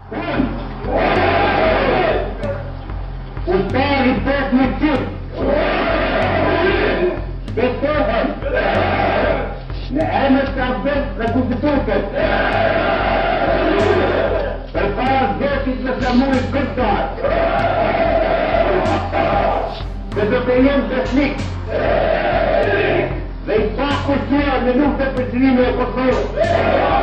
والثاني بيت مسجد بالتوفل نعمة ربك لكم بتوفل بالفرز بيتي تسموه القدار بتقيم تسليك بيطاقوا الصورة اللي نوتك بالسنين ويقصوه